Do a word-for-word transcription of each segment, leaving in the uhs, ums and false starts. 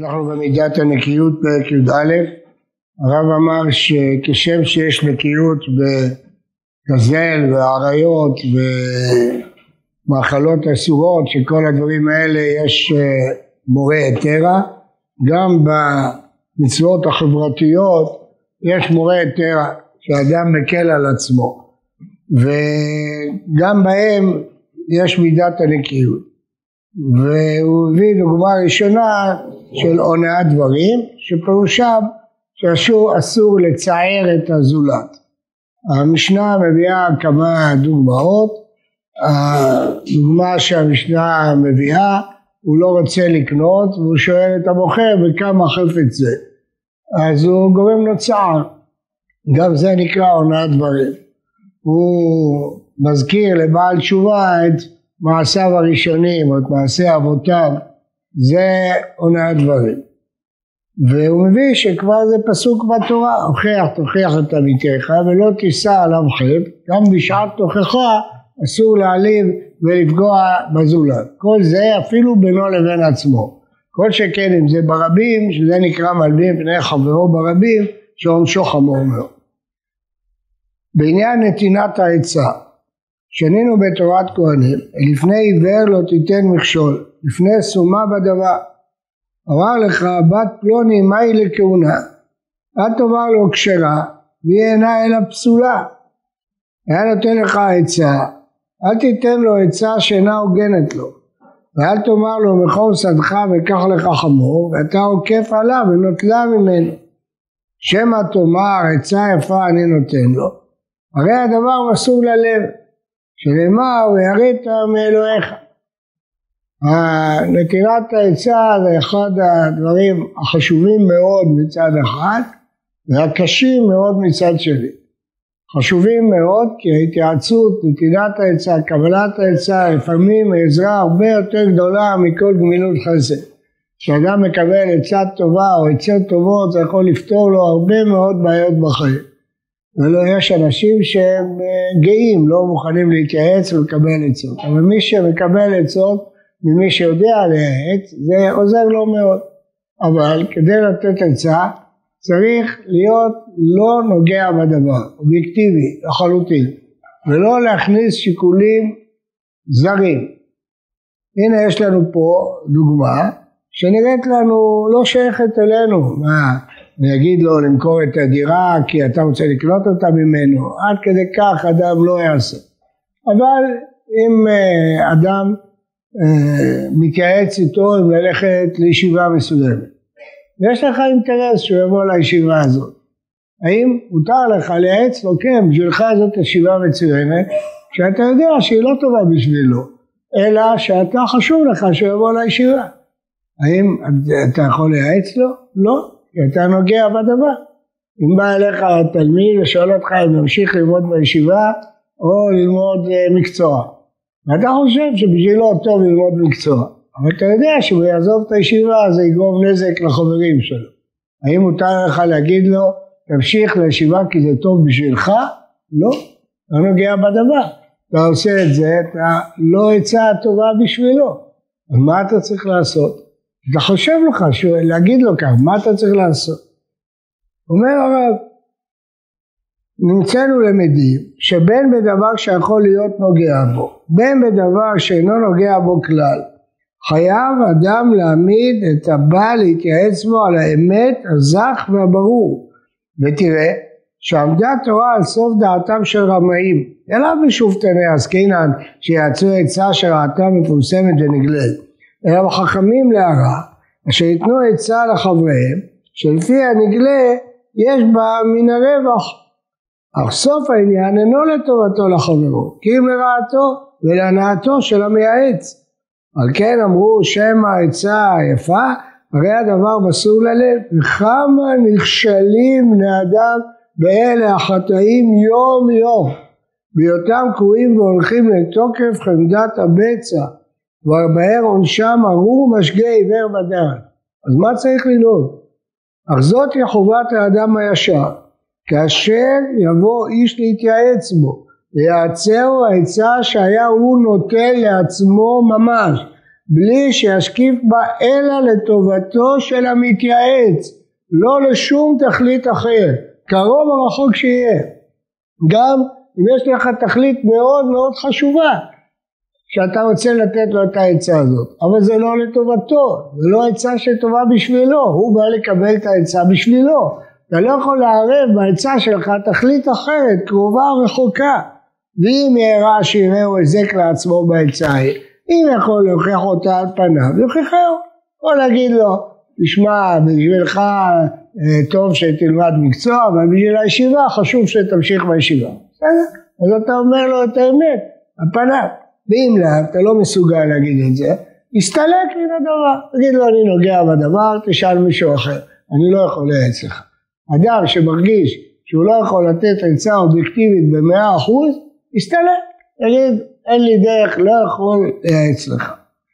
אנחנו במידת הנקיות פרק י"א. הרב אמר שכשם שיש נקיות בגזל ועריות ומאכלות אסורות, שכל הדברים האלה יש מורה היתרה, גם במצוות החברתיות יש מורה היתרה שאדם מקל על עצמו, וגם בהם יש מידת הנקיות. והוא הביא דוגמה ראשונה של הונאת דברים, שפירושם שאסור אסור לצער את הזולת. המשנה מביאה כמה דוגמאות. הדוגמה שהמשנה מביאה, הוא לא רוצה לקנות והוא שואל את המוכר בכמה חפץ זה, אז הוא גורם לו צער. גם זה נקרא הונאת דברים. הוא מזכיר לבעל תשובה את מעשיו הראשונים או את מעשי אבותיו, זה הונאת דברים. והוא מביא שכבר זה פסוק בתורה, הוכח תוכיח את עמיתך ולא תישא עליו חטא, גם בשעת תוכחה אסור להעליב ולפגוע בזולת. כל זה אפילו בינו לבין עצמו. כל שכן אם זה ברבים, שזה נקרא מלבין פני חברו ברבים, שעונשו חמור מאוד. בעניין נתינת העצה, שנינו בתורת כהנים, לפני עיוור לא תיתן מכשול, לפני סומה בדבר. אמר לך בת פלוני מהי לכהונה, אל תאמר לו כשרה והיא אינה אלא פסולה. היה נותן לך עצה, אל תיתן לו עצה שאינה הוגנת לו, ואל תאמר לו מכור שדך וקח לך חמור, ואתה עוקף עליו ונוטלה ממנו. שמא תאמר עצה יפה אני נותן לו, הרי הדבר מסור ללב, שנאמר ויראת מאלוהיך. נתינת העצה זה אחד הדברים החשובים מאוד מצד אחד והקשים מאוד מצד שני. חשובים מאוד כי ההתייעצות, נתינת העצה, קבלת העצה לפעמים עזרה הרבה יותר גדולה מכל גמילות חסד. כשאדם מקבל עצה טובה או עצות טובות זה יכול לפתור לו הרבה מאוד בעיות בחיים. ולא, יש אנשים שהם גאים, לא מוכנים להתייעץ ולקבל עצות, אבל מי שמקבל עצות ממי שיודע לייעץ זה עוזר לו מאוד. אבל כדי לתת עצה צריך להיות לא נוגע בדבר, אובייקטיבי לחלוטין, ולא להכניס שיקולים זרים. הנה יש לנו פה דוגמה שנראית לנו לא שייכת אלינו. מה, אני אגיד לו למכור את הדירה כי אתה רוצה לקנות אותה ממנו? עד כדי כך אדם לא יעשה. אבל אם אדם מתייעץ איתו אם ללכת לישיבה מסוימת, ויש לך אינטרס שהוא יבוא לישיבה הזאת, האם מותר לך לייעץ לו? כן, בשבילך זאת ישיבה מצוינת שאתה יודע שהיא לא טובה בשבילו, אלא שאתה חשוב לך שהוא יבוא לישיבה. האם אתה יכול לייעץ לו? לא, כי אתה נוגע בדבר. אם בא אליך תלמיד ושואל אותך אם נמשיך ללמוד בישיבה או ללמוד מקצוע, ואתה חושב שבשבילו טוב ללמוד מקצוע, אבל אתה יודע שהוא יעזוב את הישיבה זה יגרום נזק לחברים שלו. האם מותר לך להגיד לו תמשיך לישיבה כי זה טוב בשבילך? לא, לא נוגע בדבר. אתה עושה את זה, אתה לא עצה טובה בשבילו. אז מה אתה צריך לעשות? אתה חושב לך להגיד לו כך, מה אתה צריך לעשות? אומר הרב, נמצאנו למדים שבין בדבר שיכול להיות נוגע בו, בין בדבר שאינו נוגע בו כלל, חייב אדם להעמיד את הבא להתייעץ בו על האמת הזך והברור. ותראה שעמדה תורה על סוף דעתם של רמאים, אלא בשופטני עסקינן שיעצו עצה שראתה מפורסמת ונגלית, אלא בחכמים להרע אשר ייתנו עצה לחבריהם שלפי הנגלה יש בה מן הרווח, אך סוף העניין אינו לטובתו לחברו כי אם לרעתו ולהנאתו של המייעץ. על כן אמרו שמא העצה יפה הרי הדבר מסור ללב, וכמה נכשלים בני אדם באלה החטאים יום יום בהיותם קרואים והולכים לתוקף חמדת הבצע ובהר עונשם ארור משגה עיוור בדעת. אז מה צריך ללמוד? אך זאת היא חובת האדם הישר, כאשר יבוא איש להתייעץ בו ויעצהו העצה שהיה הוא נוטל לעצמו ממש בלי שישקיף בה אלא לטובתו של המתייעץ, לא לשום תכלית אחרת, קרוב או רחוק שיהיה. גם אם יש לך תכלית מאוד מאוד חשובה, שאתה רוצה לתת לו את העצה הזאת, אבל זה לא לטובתו, זה לא עצה שטובה בשבילו, הוא בא לקבל את העצה בשבילו. אתה לא יכול לערב בעצה שלך תכלית אחרת, קרובה או רחוקה, ואם יראה שיראו הזק לעצמו בעצה היא, אם יכול להוכיח אותה על פניו, יוכיחהו, או להגיד לו, תשמע, בשבילך טוב שתלמד מקצוע, אבל בשביל הישיבה חשוב שתמשיך בישיבה. אז אתה אומר לו את האמת, על פניו. ואם לא, אתה לא מסוגל להגיד את זה, הסתלק מן הדבר. תגיד לו, אני נוגע בדבר, תשאל מישהו אחר. אני לא יכול לייעץ לך. אדם שמרגיש שהוא לא יכול לתת עצה אובייקטיבית במאה אחוז, הסתלק. תגיד, אין לי דרך, לא יכול לייעץ לך.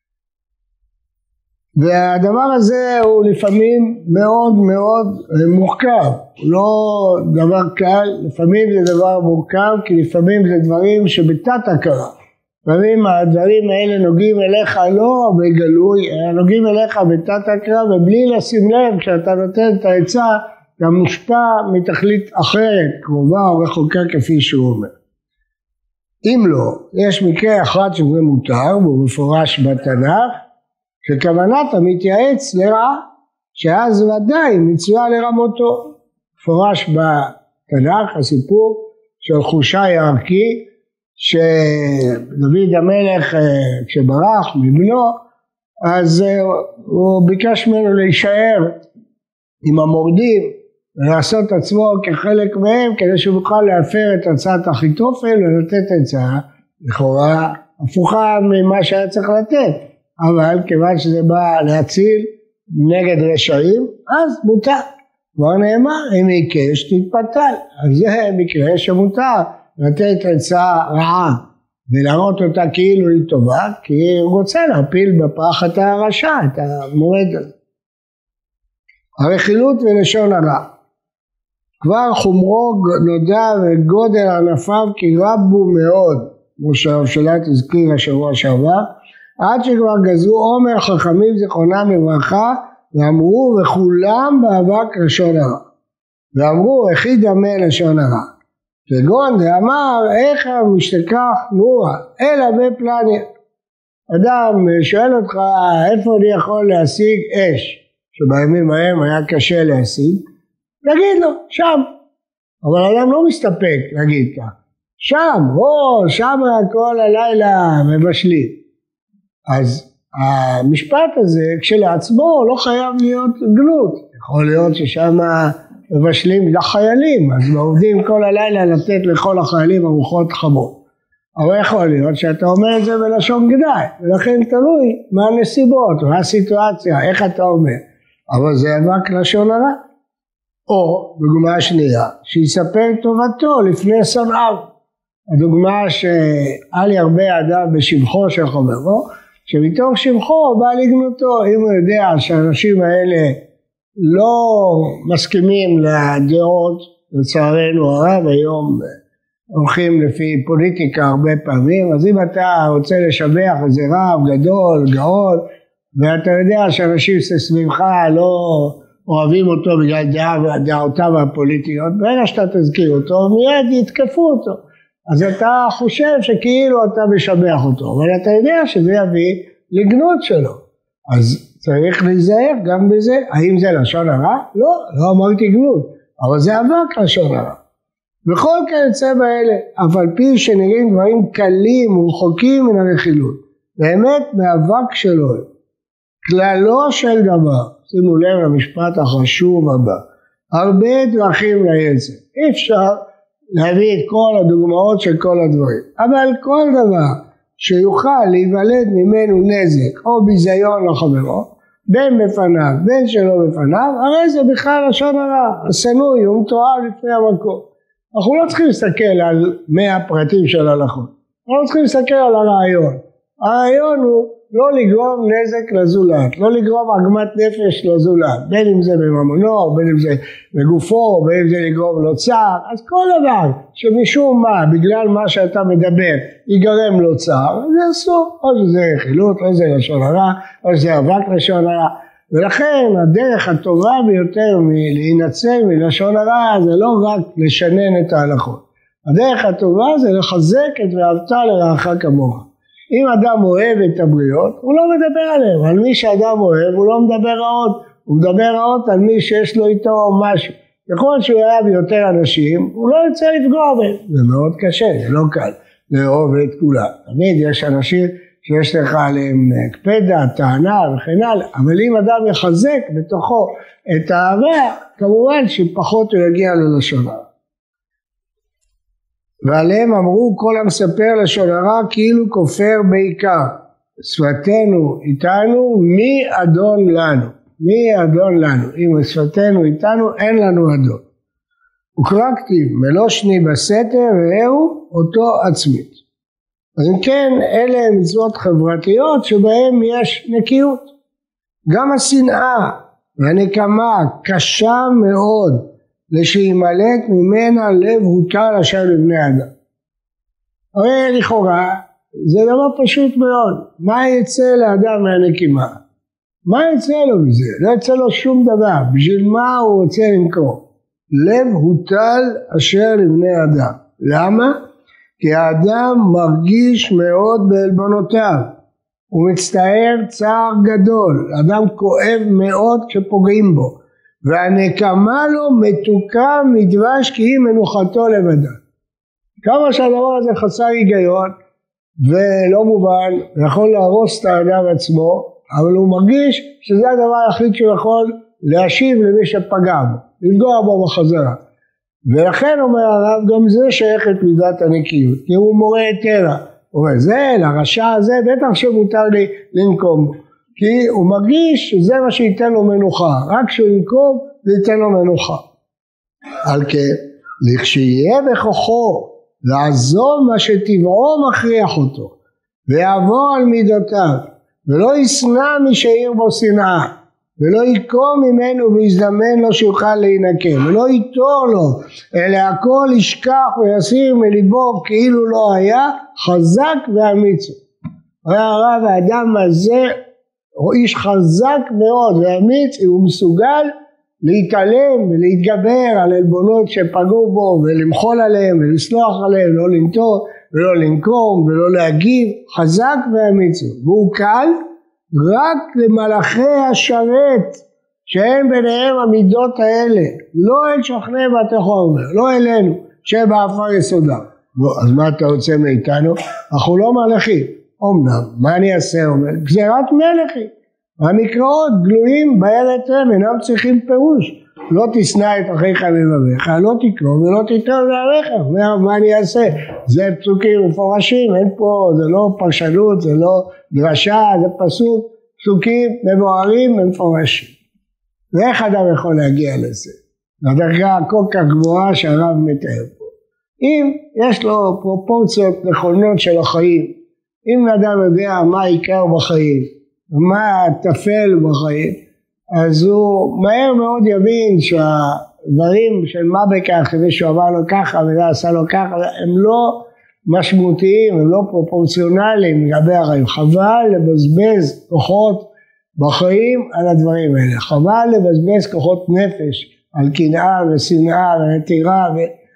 והדבר הזה הוא לפעמים מאוד מאוד מורכב, הוא לא דבר קל, לפעמים זה דבר מורכב, כי לפעמים זה דברים שבתת הכרה. לפעמים הדברים האלה נוגעים אליך לא בגלוי, אלא נוגעים אליך בתת הכרה, ובלי לשים לב, כשאתה נותן את העצה, אתה מושפע מתכלית אחרת, קרובה או רחוקה כפי שהוא אומר. אם לא, יש מקרה אחד שזה מותר, והוא מפורש בתנ"ך, שכוונת המתייעץ לרעה, שאז ודאי מצווה לרמותו. מפורש בתנ"ך הסיפור של חושי הערכי, שדוד המלך כשברח מבנו, אז הוא ביקש ממנו להישאר עם המורדים, ולעשות עצמו כחלק מהם, כדי שהוא יוכל להפר את הצעת אחיתופל ולתת עצה לכאורה הפוכה ממה שהיה צריך לתת. אבל כיוון שזה בא להציל נגד רשעים, אז מותר. כבר נאמר, אם יקש תתפתל. אז זה מקרה שמותר לתת עצה רעה, ולהראות אותה כאילו היא טובה, כי הוא רוצה להפיל בפח את הרשע, את המורד הזה. הרכילות ולשון הרע. כבר חומרו נודע וגודל ענפיו כי רבו מאוד, כמו שהממשלה תזכיר השבוע שעבר, עד שכבר גזרו עומר חכמים זיכרונם לברכה, ואמרו וכולם באבק לשון הרע. ואמרו הכי דמה לשון הרע. כגון דאמר איך משתכח נורה, אלא בפלניה. אדם שואל אותך איפה אני יכול להשיג אש, שבימים ההם היה קשה להשיג, תגיד לו, שם. אבל האדם לא מסתפק להגיד כך. שם, או, שם כל הלילה מבשלים. אז המשפט הזה כשלעצמו לא חייב להיות גלות. יכול להיות ששם מבשלים לחיילים, אז עובדים כל הלילה לתת לכל החיילים ארוחות חמות. אבל יכול להיות שאתה אומר את זה בלשון גנאי, ולכן תלוי מה הנסיבות, מה הסיטואציה, איך אתה אומר. אבל זה אבק לשון הרע. או דוגמה שנייה, שיספר טובתו לפני שונאיו. הדוגמה שאל ירבה אדם בשבחו של חברו, שמתוך שבחו בא לגנותו. אם הוא יודע שהאנשים האלה לא מסכימים לדעות, לצערנו הרב, היום הולכים לפי פוליטיקה הרבה פעמים, אז אם אתה רוצה לשבח איזה רב גדול, גאון, ואתה יודע שאנשים סביבך לא אוהבים אותו בגלל דעה, דעותיו הפוליטיות, ברגע שאתה תזכיר אותו, מיד יתקפו אותו. אז אתה חושב שכאילו אתה משבח אותו, אבל אתה יודע שזה יביא לגנות שלו. אז צריך להיזהר גם בזה. האם זה לשון הרע? לא, לא אמרתי גנות, אבל זה אבק לשון הרע. וכל כיוצא באלה, אף על פי שנראים דברים קלים ורחוקים מן הרכילות, באמת מאבק שלו, כללו של דבר, שימו לב למשפט החשוב הבא, הרבה דרכים לעצם, אי אפשר להביא את כל הדוגמאות של כל הדברים, אבל כל דבר שיוכל להיוולד ממנו נזק או ביזיון לחברו, בין בפניו בין שלא בפניו, הרי זה בכלל לשון הרע, הסנוי הוא מתואר לפני המקום. אנחנו לא צריכים להסתכל על מאה פרטים של הלכות, אנחנו צריכים להסתכל על הרעיון. הרעיון הוא לא לגרום נזק לזולת, לא לגרום עגמת נפש לזולת, בין אם זה בממונו, בין אם זה בגופו, בין אם זה לגרום לו צער, אז כל דבר שמשום מה, בגלל מה שאתה מדבר, ייגרם לו צער, זה אסור, או שזה רכילות, או זה לשון הרע, או שזה אבק לשון הרע, ולכן הדרך הטובה ביותר להינצל מלשון הרע, זה לא רק לשנן את ההלכות, הדרך הטובה זה לחזק את ואהבת לרעך כמוך. אם אדם אוהב את הבריות, הוא לא מדבר עליהם, על מי שאדם אוהב הוא לא מדבר רעות, הוא מדבר רעות על מי שיש לו איתו משהו. ככל שהוא אוהב יותר אנשים, הוא לא יוצא לפגוע בהם. זה מאוד קשה, זה לא קל לאהוב את כולם. תמיד יש אנשים שיש לך עליהם קפדה, טענה וכן הלאה, אבל אם אדם יחזק בתוכו את האהבה, כמובן שפחות הוא יגיע ללשון הרע. ועליהם אמרו כל המספר לשון הרע כאילו כופר בעיקר. שפתנו איתנו, מי אדון לנו? מי אדון לנו? אם שפתנו איתנו, אין לנו אדון. וקרא כתיב, מלושני בסתר ראהו אותו עצמית. אז אם כן, אלה מצוות חברתיות שבהם יש נקיות. גם השנאה והנקמה קשה מאוד, לשימלט ממנה לב הוטל אשר לבני אדם. הרי לכאורה זה דבר פשוט מאוד. מה יצא לאדם מהנקימה? מה יצא לו מזה? לא יצא לו שום דבר. בשביל מה הוא רוצה למכור? לב הוטל אשר לבני אדם. למה? כי האדם מרגיש מאוד בעלבונותיו. הוא מצטער צער גדול. האדם כואב מאוד כשפוגעים בו. והנקמה לו מתוקה מדבש כי היא מנוחתו לבדה. כמה שהדבר הזה חסר היגיון ולא מובן, יכול להרוס את האדם עצמו, אבל הוא מרגיש שזה הדבר היחיד שהוא יכול להשיב למי שפגע בו, לפגוע בו בחזרה. ולכן אומר הרב, גם זה שייך את מידת הנקיות, כי הוא מורה היתר. הוא אומר, זה לרשע הזה בטח שמותר לי לנקום בו. כי הוא מרגיש שזה מה שייתן לו מנוחה, רק שהוא ינקום זה ייתן לו מנוחה. על כן, לכשיהיה בכוחו לעזוב מה שטבעו מכריח אותו, ויעבור על מידותיו, ולא ישנא מי שיעיר בו שנאה, ולא יקום ממנו ויזדמן לו שיוכל להינקם, ולא ייטור לו, אלא הכל ישכח ויסיר מליבו כאילו לא היה, חזק ואמיץ. הרי הרב האדם הזה, הוא איש חזק מאוד ואמיץ, הוא מסוגל להתעלם ולהתגבר על עלבונות שפגעו בו ולמחול עליהם ולסלוח עליהם, לא לנטור ולא לנקום ולא להגיב, חזק ואמיץ. והוא קל רק למלאכי השרת שאין ביניהם המידות האלה, לא אל שכני בתי חומר, לא אלינו שבאפר יסודם. אז מה אתה רוצה מאיתנו? אנחנו לא מלאכים. אומנם, מה אני אעשה? אומר, גזירת מלאכי. המקראות גלויים בארץ הם, אינם צריכים פירוש. לא תשנא את אחיך לבביך, לא תקרוב ולא תיטול מעליך. אומר, מה אני אעשה? זה פסוקים מפורשים, אין פה, זה לא פרשנות, זה לא דרשה, זה פסוק, פסוקים מבוארים ומפורשים. ואיך אדם יכול להגיע לזה? לדרגה כל כך גבוהה שהרב מתאר פה. אם יש לו פרופורציות נכונות של החיים, אם אדם יודע מה העיקר בחיים, מה הטפל בחיים, אז הוא מהר מאוד יבין שהדברים של מה בכך, מישהו אמר לו ככה וזה עשה לו ככה, הם לא משמעותיים, הם לא פרופורציונליים לגבי החיים. חבל לבזבז כוחות בחיים על הדברים האלה, חבל לבזבז כוחות נפש על קנאה ושנאה ונטירה,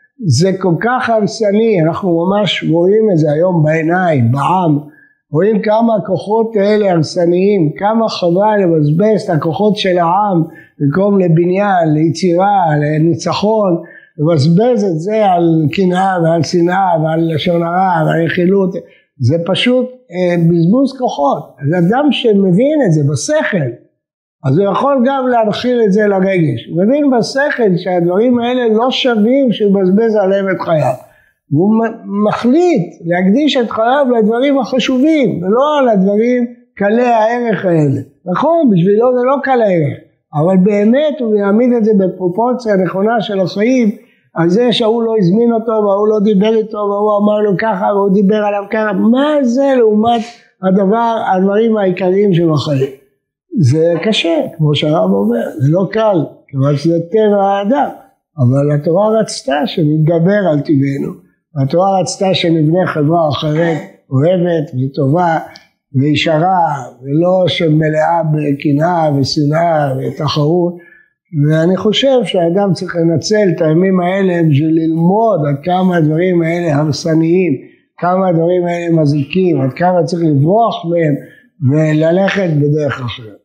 זה כל כך הרסני, אנחנו ממש רואים את זה היום בעיניים, בעם, רואים כמה הכוחות האלה הרסניים, כמה חבל לבזבז את הכוחות של העם, במקום לבניין, ליצירה, לניצחון, לבזבז את זה על קנאה ועל שנאה ועל לשון הרע ועל רכילות, זה פשוט אה, בזבוז כוחות. אז אדם שמבין את זה בשכל, אז הוא יכול גם להנחיל את זה לרגש, הוא מבין בשכל שהדברים האלה לא שווים שבזבז עליהם את חייו. והוא מחליט להקדיש את חייו לדברים החשובים, ולא על הדברים קלי הערך האלה. נכון, בשבילו זה לא קל הערך, אבל באמת הוא יעמיד את זה בפרופורציה הנכונה של החיים, על זה שהוא לא הזמין אותו, והוא לא דיבר איתו, והוא אמר לו ככה, והוא דיבר עליו ככה, מה זה לעומת הדבר, הדברים העיקריים של החיים. זה קשה, כמו שהרב אומר, זה לא קל, כיוון שזה טבע האדם, אבל התורה רצתה שנתגבר על טבענו, התורה רצתה שנבנה חברה אחרת, אוהבת וטובה וישרה, ולא שמלאה בקנאה ושנאה ותחרות, ואני חושב שהאדם צריך לנצל את הימים האלה בשביל ללמוד עד כמה הדברים האלה הרסניים, כמה הדברים האלה מזיקים, עד כמה צריך לברוח מהם וללכת בדרך אחרת.